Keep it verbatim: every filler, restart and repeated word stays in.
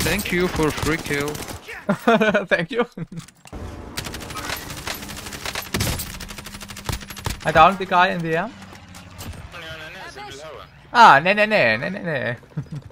Thank you for free kill. Thank you. I downed the guy in the air. Ah, nee, nee, nee, nee, nee, nee.